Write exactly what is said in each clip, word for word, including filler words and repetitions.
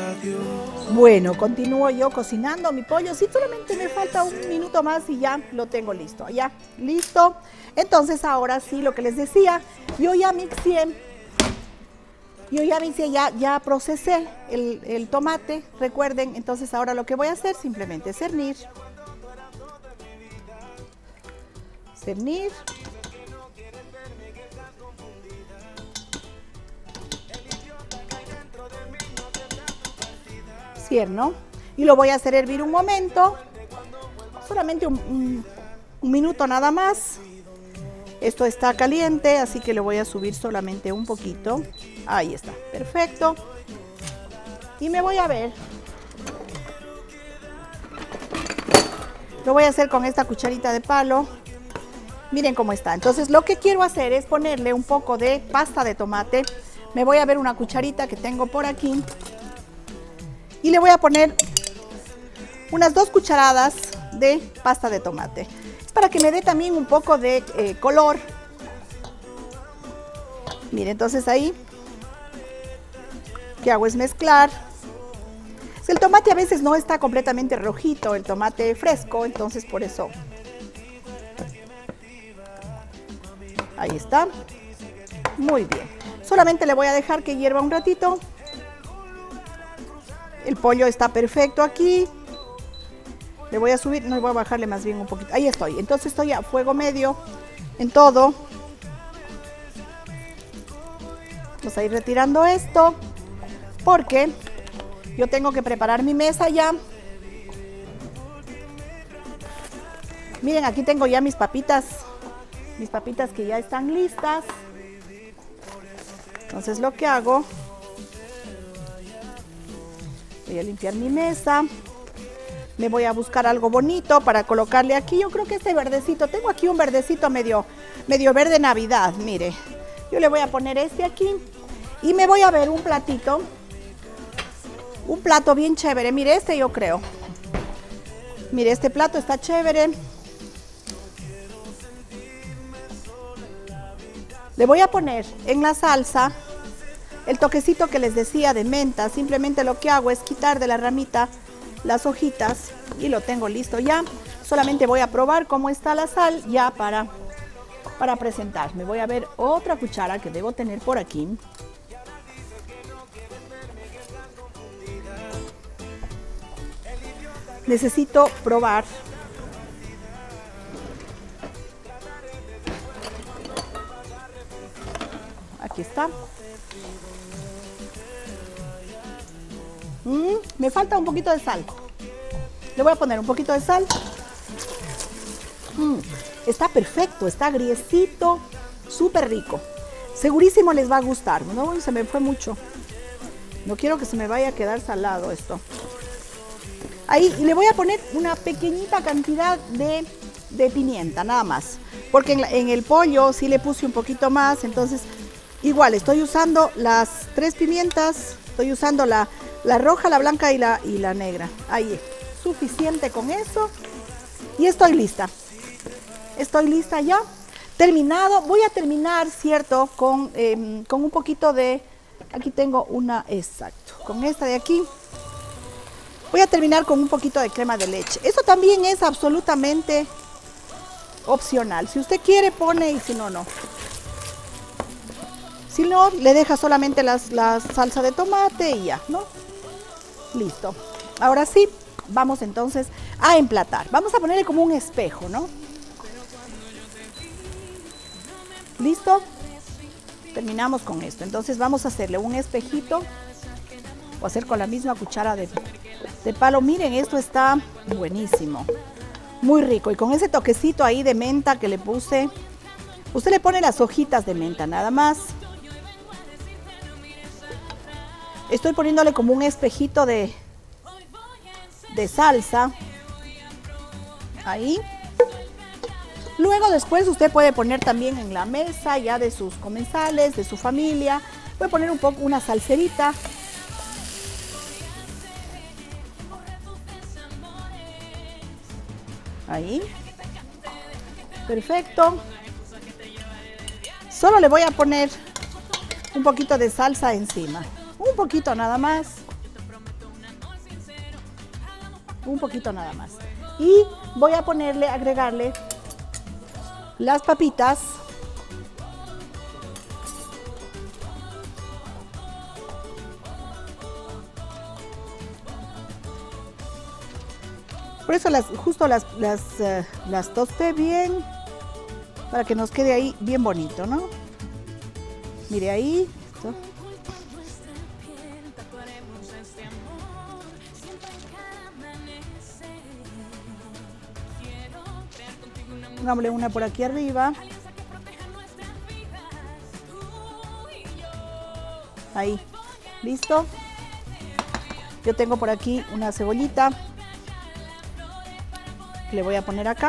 Bueno, continúo yo cocinando mi pollo. Sí, solamente me falta un minuto más y ya lo tengo listo. Ya, listo. Entonces ahora sí, lo que les decía, yo ya mixé, yo ya mixé, ya, ya procesé el, el tomate, recuerden. Entonces ahora lo que voy a hacer simplemente es cernir. Cernir. Cierno. Y lo voy a hacer hervir un momento, solamente un, un, un minuto nada más. Esto está caliente, así que le voy a subir solamente un poquito. Ahí está, perfecto. Y me voy a ver. Lo voy a hacer con esta cucharita de palo. Miren cómo está. Entonces lo que quiero hacer es ponerle un poco de pasta de tomate. Me voy a ver una cucharita que tengo por aquí. Y le voy a poner unas dos cucharadas de pasta de tomate. Es para que me dé también un poco de eh, color. Mire, entonces ahí, ¿qué hago? Es mezclar. El tomate a veces no está completamente rojito, el tomate fresco, entonces por eso. Ahí está. Muy bien. Solamente le voy a dejar que hierva un ratito. El pollo está perfecto aquí. Le voy a subir, no, voy a bajarle más bien un poquito. Ahí estoy. Entonces estoy a fuego medio en todo. Vamos a ir retirando esto porque yo tengo que preparar mi mesa ya. Miren, aquí tengo ya mis papitas. Mis papitas que ya están listas. Entonces lo que hago, voy a limpiar mi mesa. Me voy a buscar algo bonito para colocarle aquí. Yo creo que este verdecito, tengo aquí un verdecito medio, medio verde Navidad, mire. Yo le voy a poner este aquí y me voy a ver un platito. Un plato bien chévere, mire este yo creo. Mire, este plato está chévere. Le voy a poner en la salsa el toquecito que les decía de menta. Simplemente lo que hago es quitar de la ramita las hojitas y lo tengo listo ya. Solamente voy a probar cómo está la sal ya para, para presentar. Me voy a ver otra cuchara que debo tener por aquí. Necesito probar. Aquí está. Mm, me falta un poquito de sal. Le voy a poner un poquito de sal. Mm, está perfecto, está agriecito, súper rico. Segurísimo les va a gustar. No, se me fue mucho. No quiero que se me vaya a quedar salado esto. Ahí, y le voy a poner una pequeñita cantidad de, de pimienta, nada más. Porque en, la, en el pollo sí le puse un poquito más, entonces igual estoy usando las tres pimientas, estoy usando la, la roja, la blanca y la, y la negra. Ahí, suficiente con eso. Y estoy lista. Estoy lista ya. Terminado. Voy a terminar, ¿cierto? Con, eh, con un poquito de... Aquí tengo una, exacto, con esta de aquí. Voy a terminar con un poquito de crema de leche. Eso también es absolutamente opcional. Si usted quiere, pone, y si no, no. Si no, le deja solamente las, la salsa de tomate y ya, ¿no? Listo. Ahora sí, vamos entonces a emplatar. Vamos a ponerle como un espejo, ¿no? ¿Listo? Terminamos con esto. Entonces vamos a hacerle un espejito. O hacer con la misma cuchara de, de palo. Miren, esto está buenísimo. Muy rico. Y con ese toquecito ahí de menta que le puse. Usted le pone las hojitas de menta nada más. Estoy poniéndole como un espejito de, de salsa. Ahí. Luego después usted puede poner también en la mesa ya de sus comensales, de su familia. Puede poner un poco una salserita. Ahí. Perfecto. Solo le voy a poner un poquito de salsa encima. Un poquito nada más. un poquito nada más. Y voy a ponerle, agregarle las papitas. Por eso las, justo las, las, uh, las tosté bien, para que nos quede ahí bien bonito, ¿no? Mire ahí. Esto. Pongámosle una por aquí arriba. Ahí, listo. Yo tengo por aquí una cebollita. Le voy a poner acá.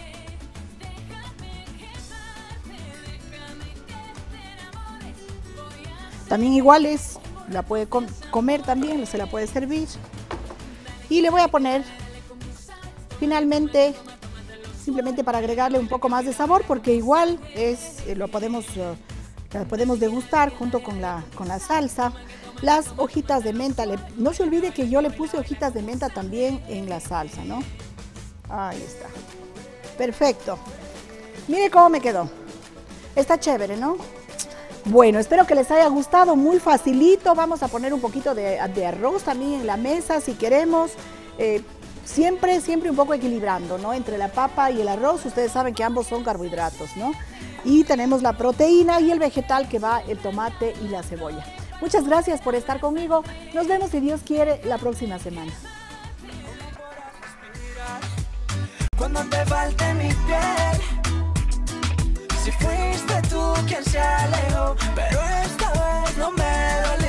También iguales, la puede com comer también, se la puede servir. Y le voy a poner finalmente, simplemente para agregarle un poco más de sabor, porque igual es, eh, lo podemos, uh, la podemos degustar junto con la, con la salsa. Las hojitas de menta, le, no se olvide que yo le puse hojitas de menta también en la salsa, ¿no? Ahí está. Perfecto. Mire cómo me quedó. Está chévere, ¿no? Bueno, espero que les haya gustado. Muy facilito. Vamos a poner un poquito de, de arroz también en la mesa si queremos. Eh, siempre, siempre un poco equilibrando, ¿no? Entre la papa y el arroz. Ustedes saben que ambos son carbohidratos, ¿no? Y tenemos la proteína y el vegetal que va el tomate y la cebolla. Muchas gracias por estar conmigo. Nos vemos, si Dios quiere, la próxima semana. Cuando te falte mi piel, si fuiste tú quien se alejó, pero esta vez no me duele.